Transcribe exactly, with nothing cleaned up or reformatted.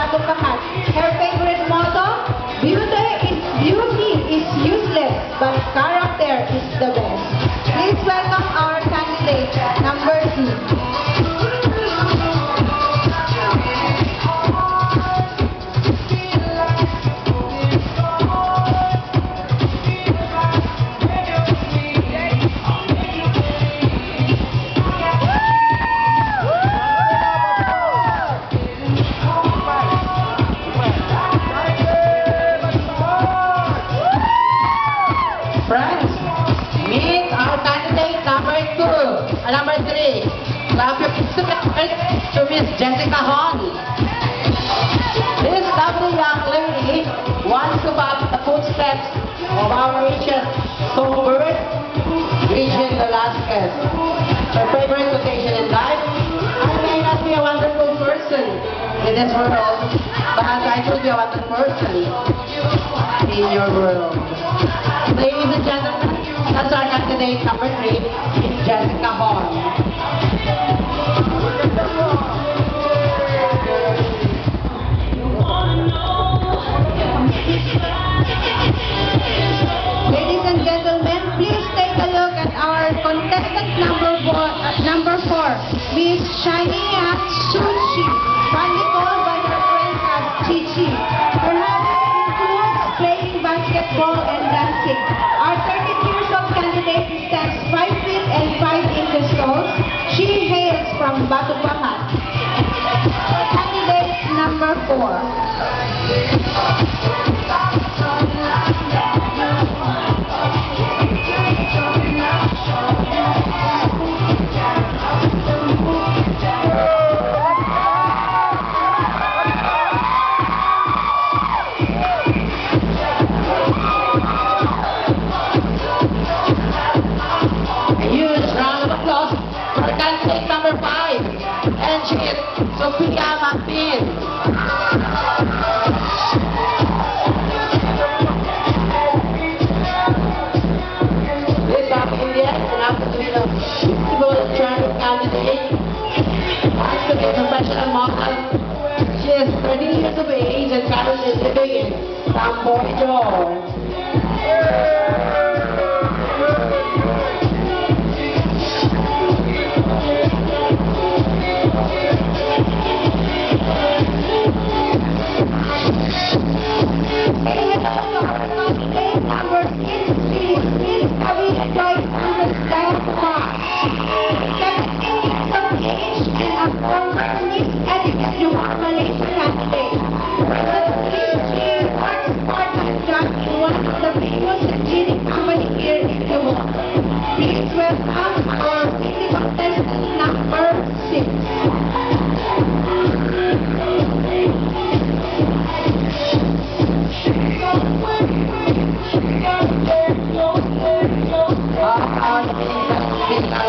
Batukahan. Her favorite motto, beauty is, beauty is useless, but character is the best. Please welcome our candidate, number two. Friends, meet our candidate number two, uh, number three. Clap your hands to Miss Jessica Hon. This lovely young lady wants to follow the footsteps of our ancient songbird, Regine Velasquez. Her favorite occasion in life, I may not be a wonderful person in this world, but I should be a wonderful person in your world. Ladies and gentlemen, that's our candidate number three, Miss Jessica Hon. Ladies and gentlemen, please take a look at our contestant number four, uh, number four, Miss Shiny Hatsushi, fondly called by her friends as Chichi. Her hobbies include playing basketball and dancing. Our thirteen years old candidate stands five feet and five inches tall. She hails from Batukahan. Candidate number four. Candidate number five, and she is Sophia Martin. This South Indian and after to be the people traffic candidate, after the professional model, she is thirty years of age and currently living in Tamboy, Georgia. Please welcome our contestant number six. Our